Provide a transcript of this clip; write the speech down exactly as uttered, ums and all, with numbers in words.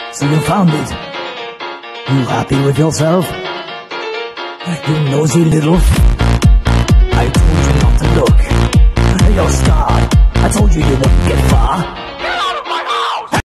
So you found it. You happy with yourself? You nosy little f***. I told you not to look. You're scarred. I told you you wouldn't get far.